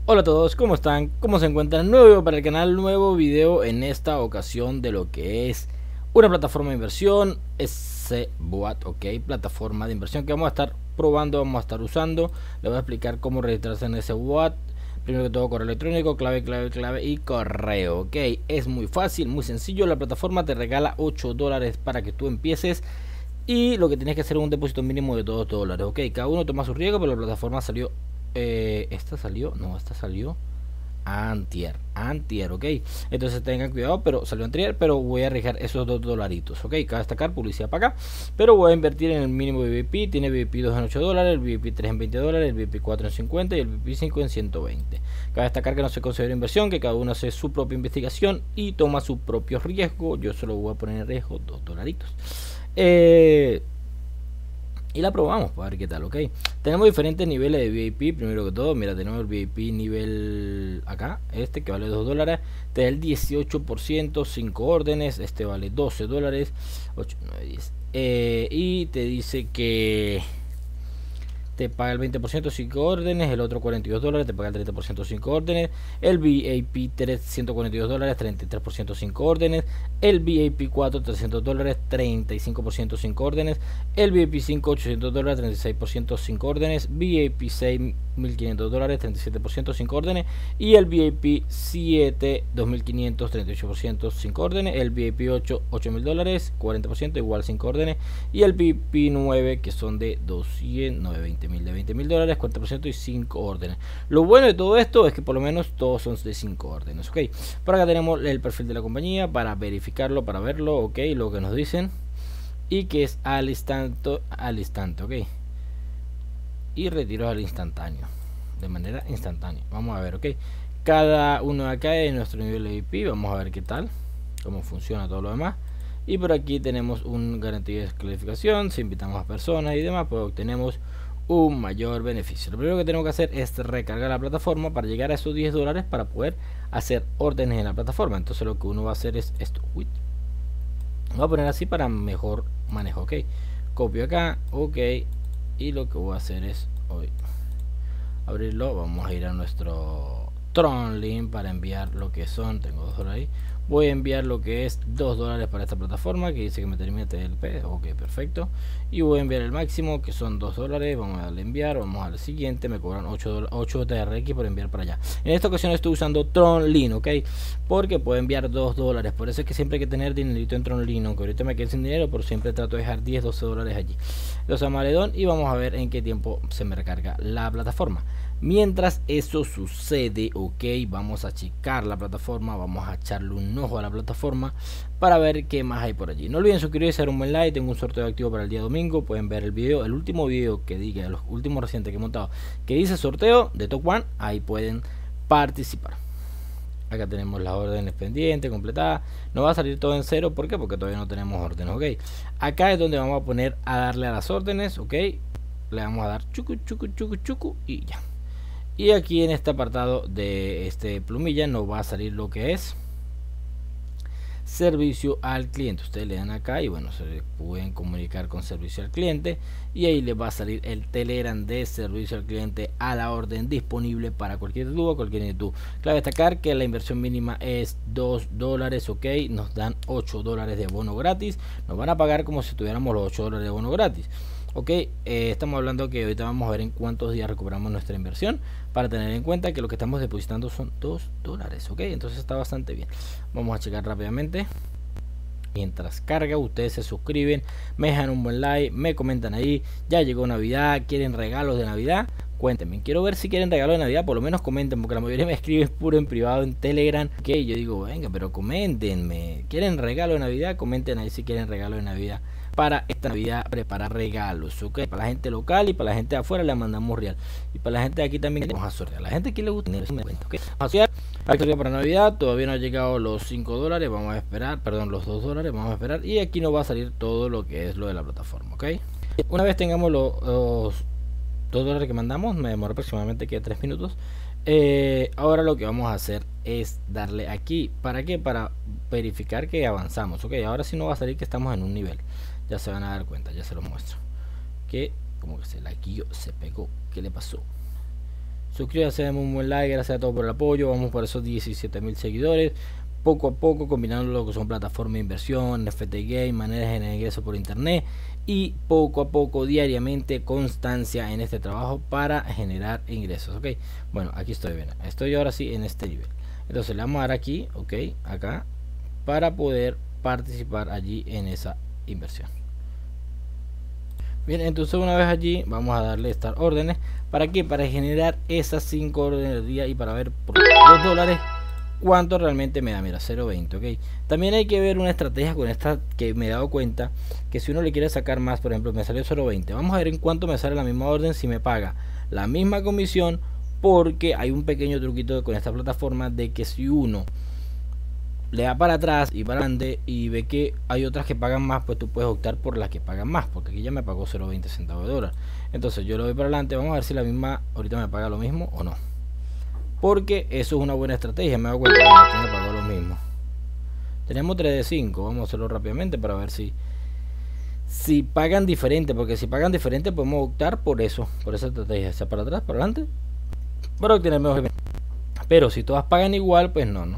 Hola a todos, ¿cómo están? ¿Cómo se encuentran? Nuevo video para el canal, nuevo video en esta ocasión de lo que es una plataforma de inversión, SBOAT, ok, plataforma de inversión que vamos a estar probando, vamos a estar usando. Les voy a explicar cómo registrarse en SBOAT. Primero que todo, correo electrónico, clave y correo, ok. Es muy fácil, muy sencillo. La plataforma te regala $8 para que tú empieces. Y lo que tienes que hacer es un depósito mínimo de $2, ok. Cada uno toma su riesgo, pero la plataforma salió. Esta salió antier, ok. Entonces tengan cuidado, pero salió antier, pero voy a arriesgar esos $2, ok. Cabe destacar, publicidad para acá, pero voy a invertir en el mínimo VIP. Tiene VIP 2 en $8, el VIP 3 en $20, el VIP 4 en 50 y el VIP 5 en 120. Cabe destacar que no se considera inversión, que cada uno hace su propia investigación y toma su propio riesgo. Yo solo voy a poner en riesgo $2. Y la probamos para ver qué tal, ok. Tenemos diferentes niveles de VIP. Primero que todo, mira, tenemos el VIP nivel acá, este que vale $2, te da el 18%, 5 órdenes. Este vale $12, 8, 9, 10, y te dice que te paga el 20% 5 órdenes, el otro $42, te paga el 30% 5 órdenes, el VIP 3 $142, 33% 5 órdenes, el VIP 4 $300, 35% 5 órdenes, el VIP 5 $800, 36% 5 órdenes, VIP 6 $1500, 37% 5 órdenes, y el VIP 7 $2500, 38% 5 órdenes, el VIP 8 $8000, 40% igual 5 órdenes, y el VIP 9 que son de 20 mil, de $20.000, 40% y 5 órdenes. Lo bueno de todo esto es que por lo menos todos son de 5 órdenes, ok. Por acá tenemos el perfil de la compañía para verificarlo, para verlo, ok, lo que nos dicen, y que es al instante, ok, y retiros al instantáneo, de manera instantánea. Vamos a ver, ok, cada uno de acá es nuestro nivel de VIP. Vamos a ver qué tal, cómo funciona todo lo demás. Y por aquí tenemos un garantía de descalificación. Si invitamos a personas y demás, pues obtenemos un mayor beneficio. Lo primero que tenemos que hacer es recargar la plataforma para llegar a esos $10 para poder hacer órdenes en la plataforma. Entonces lo que uno va a hacer es esto. Uy. Voy a poner así para mejor manejo, ok. Copio acá, ok. Y lo que voy a hacer es hoy abrirlo. Vamos a ir a nuestro Tronlink para enviar lo que son, tengo $2 ahí. Voy a enviar lo que es $2 para esta plataforma que dice que me termine TLP, ok, perfecto. Y voy a enviar el máximo que son $2. Vamos a darle enviar, vamos al siguiente. Me cobran 8 TRX por enviar para allá. En esta ocasión estoy usando Tronlink, ok, porque puedo enviar $2. Por eso es que siempre hay que tener dinerito en Tronlink, aunque ahorita me quedé sin dinero, pero siempre trato de dejar 10, $12 allí. Los amaredón, y vamos a ver en qué tiempo se me recarga la plataforma. Mientras eso sucede, ok, vamos a checar la plataforma, vamos a echarle un ojo a la plataforma para ver qué más hay por allí. No olviden suscribirse, dar un buen like. Tengo un sorteo activo para el día domingo. Pueden ver el video, el último video que diga, los últimos recientes que he montado, que dice sorteo de Top One. Ahí pueden participar. Acá tenemos las órdenes pendientes, completadas. No va a salir todo en cero, ¿por qué? Porque todavía no tenemos órdenes, ok. Acá es donde vamos a poner a darle a las órdenes, ok. Le vamos a dar chucu, chucu, chucu, chucu y ya. Y aquí en este apartado de este plumilla nos va a salir lo que es servicio al cliente. Ustedes le dan acá y bueno, se pueden comunicar con servicio al cliente, y ahí les va a salir el Telegram de servicio al cliente a la orden, disponible para cualquier duda, cualquier inquietud. Claro destacar que la inversión mínima es $2, ok. Nos dan $8 de bono gratis. Nos van a pagar como si tuviéramos los $8 de bono gratis. Ok, estamos hablando que ahorita vamos a ver en cuántos días recuperamos nuestra inversión, para tener en cuenta que lo que estamos depositando son $2, ok. Entonces está bastante bien. Vamos a checar rápidamente. Mientras carga, ustedes se suscriben, me dejan un buen like, me comentan ahí. Ya llegó Navidad, quieren regalos de Navidad, cuéntenme, quiero ver si quieren regalo de Navidad. Por lo menos comenten, porque la mayoría me escribe puro en privado en Telegram, que yo digo, venga, pero coméntenme, quieren regalo de Navidad, comenten ahí si quieren regalo de Navidad para esta Navidad, preparar regalos, ok. Para la gente local y para la gente de afuera le mandamos real, y para la gente de aquí también vamos a sortear. La gente aquí le gusta tener, okay. Aquí para Navidad todavía no ha llegado los $5, vamos a esperar, perdón, los $2, vamos a esperar, y aquí nos va a salir todo lo que es lo de la plataforma, ok. Una vez tengamos los $2 que mandamos, me demora aproximadamente que 3 minutos. Ahora lo que vamos a hacer es darle aquí, ¿para qué? Para verificar que avanzamos, ok. Ahora sí nos va a salir que estamos en un nivel, ya se van a dar cuenta, ya se los muestro, que como que se la guió, se pegó, ¿qué le pasó? Suscríbanse, denme un buen like, gracias a todos por el apoyo. Vamos por esos 17.000 seguidores. Poco a poco, combinando lo que son plataformas de inversión, NFT Game, maneras de generar ingresos por internet, y poco a poco, diariamente, constancia en este trabajo para generar ingresos. Ok, bueno, aquí estoy bien, estoy ahora sí en este nivel. Entonces le vamos a dar aquí, ok, acá, para poder participar allí en esa inversión. Bien, entonces una vez allí vamos a darle estas órdenes. ¿Para qué? Para generar esas 5 órdenes del día y para ver por $2 cuánto realmente me da. Mira, 0.20, ok. También hay que ver una estrategia con esta que me he dado cuenta, que si uno le quiere sacar más, por ejemplo, me salió 0.20, vamos a ver en cuánto me sale la misma orden si me paga la misma comisión, porque hay un pequeño truquito con esta plataforma de que si uno le da para atrás y para adelante y ve que hay otras que pagan más, pues tú puedes optar por las que pagan más, porque aquí ya me pagó 0.20 centavos de dólar. Entonces yo lo doy para adelante, vamos a ver si la misma ahorita me paga lo mismo o no, porque eso es una buena estrategia. Me doy cuenta que me pagó lo mismo. Tenemos 3 de 5, vamos a hacerlo rápidamente para ver si pagan diferente, porque si pagan diferente podemos optar por eso, por esa estrategia, sea para atrás, para adelante, para obtener mejor. Pero si todas pagan igual, pues no.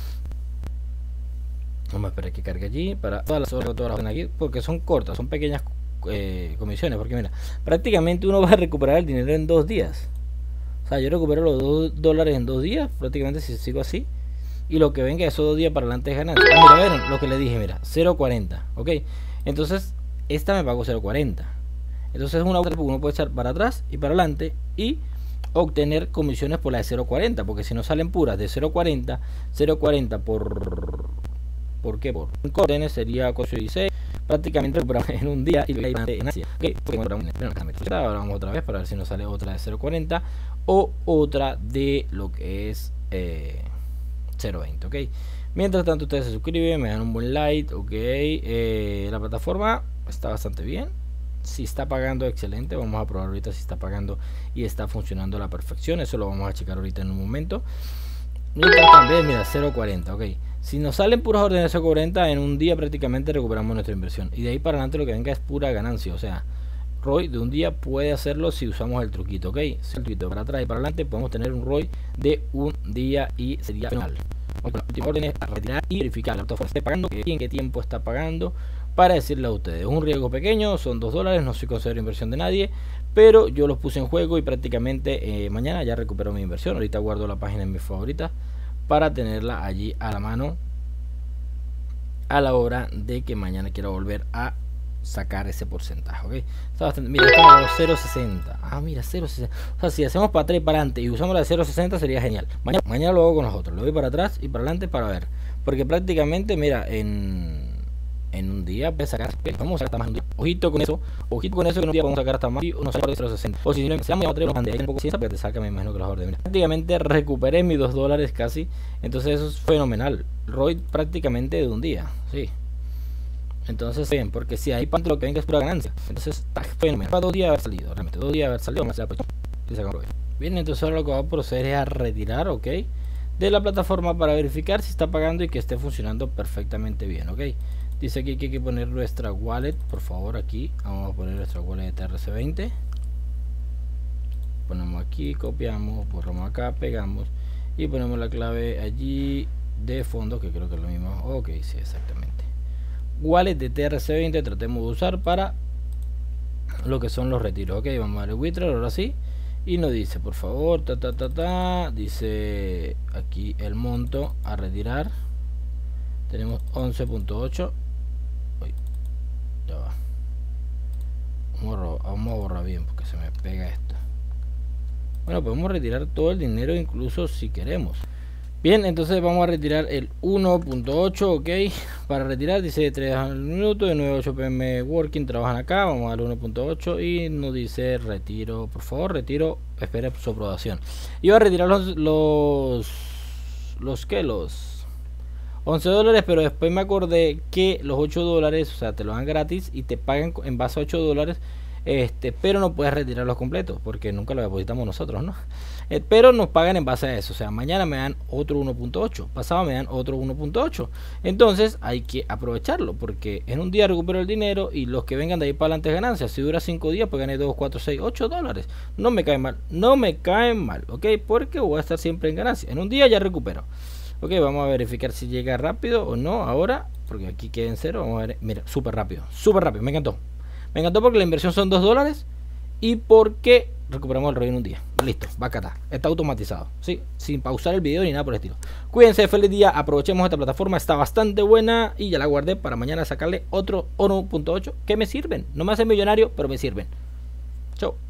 Vamos a esperar que cargue allí para todas las aquí, porque son cortas, son pequeñas comisiones. Porque mira, prácticamente uno va a recuperar el dinero en 2 días. O sea, yo recupero los $2 en 2 días, prácticamente, si sigo así. Y lo que venga esos 2 días para adelante es ganancia. Mira, ven lo que le dije, mira, 0.40, ok. Entonces, esta me pagó 0.40. Entonces es una otra, porque uno puede echar para atrás y para adelante y obtener comisiones por la de 0.40, porque si no salen puras de 0.40 ¿por qué? Por un orden sería 16, prácticamente en un día y en Asia. Okay, ahora vamos otra vez para ver si nos sale otra de 0.40 o otra de lo que es 0.20, ok. Mientras tanto ustedes se suscriben, me dan un buen like, ok. La plataforma está bastante bien. Si está pagando, excelente. Vamos a probar ahorita si está pagando y está funcionando a la perfección. Eso lo vamos a checar ahorita en un momento. Mientras también, mira, 0.40, ok. Si nos salen puras órdenes de 0.40, en un día prácticamente recuperamos nuestra inversión. Y de ahí para adelante lo que venga es pura ganancia. O sea, ROI de un día puede hacerlo si usamos el truquito, ok. Si el truquito para atrás y para adelante podemos tener un ROI de un día y sería final. La última orden es a retirar y verificar la plataforma esté pagando, en qué tiempo está pagando, para decirle a ustedes. Un riesgo pequeño, son $2, no soy considero inversión de nadie, pero yo los puse en juego y prácticamente mañana ya recupero mi inversión. Ahorita guardo la página en mis favoritas para tenerla allí a la mano a la hora de que mañana quiera volver a sacar ese porcentaje, ok. Está bastante, mira, estamos 0.60. Ah, mira, 0.60. O sea, si hacemos para atrás y para adelante y usamos la de 0.60 sería genial. Mañana lo hago con nosotros, lo doy para atrás y para adelante para ver, porque prácticamente, mira, en un día puedes sacar, vamos a sacar hasta más un día. Ojito con eso que en un día podemos sacar hasta más y uno sale de 0.60. O si no empezamos a traer un poco ciencia, porque te saca, me imagino que los órdenes. Prácticamente recuperé mis $2 casi. Entonces eso es fenomenal. ROI prácticamente de un día, sí. Entonces bien, porque si ahí parte lo que venga es pura ganancia. Entonces está fenomenal. Para 2 días haber salido, realmente 2 días haber salido, más bien. Entonces ahora lo que voy a proceder es a retirar, ok, de la plataforma para verificar si está pagando y que esté funcionando perfectamente bien, ok. Dice aquí que hay que poner nuestra wallet, por favor. Aquí vamos a poner nuestra wallet de TRC20. Ponemos aquí, copiamos, borramos acá, pegamos y ponemos la clave allí de fondo, que creo que es lo mismo. Ok, sí, exactamente. Wallet de TRC20 tratemos de usar para lo que son los retiros. Ok, vamos a dar el withdrawal ahora sí. Y nos dice, por favor, dice aquí el monto a retirar. Tenemos 11.8. Ya va. Vamos a borrar bien porque se me pega esto. Bueno, podemos retirar todo el dinero incluso si queremos. Bien, entonces vamos a retirar el 1.8, ok. Para retirar dice 3 al minuto, de 9 a 8 pm working, trabajan acá. Vamos a dar 1.8 y nos dice retiro, por favor, retiro, espere su aprobación. Iba a retirar los $11, pero después me acordé que los $8, o sea, te lo dan gratis y te pagan en base a $8 Pero no puedes retirarlos completos porque nunca los depositamos nosotros, ¿no? Pero nos pagan en base a eso. O sea, mañana me dan otro 1.8, pasado me dan otro 1.8. Entonces hay que aprovecharlo porque en un día recupero el dinero y los que vengan de ahí para adelante es ganancia. Si dura 5 días, pues gané 2, 4, 6, 8 dólares. No me cae mal, no me caen mal, ¿ok? Porque voy a estar siempre en ganancia. En un día ya recupero. Ok, vamos a verificar si llega rápido o no ahora, porque aquí queda en cero. Vamos a ver, mira, súper rápido, me encantó. Me encantó porque la inversión son 2 dólares y porque recuperamos el ROI en un día. Listo, va acá, está automatizado, ¿sí? Sin pausar el video ni nada por el estilo. Cuídense, feliz día, aprovechemos esta plataforma, está bastante buena y ya la guardé para mañana sacarle otro 1.8 que me sirven. No me hacen millonario, pero me sirven. Chao.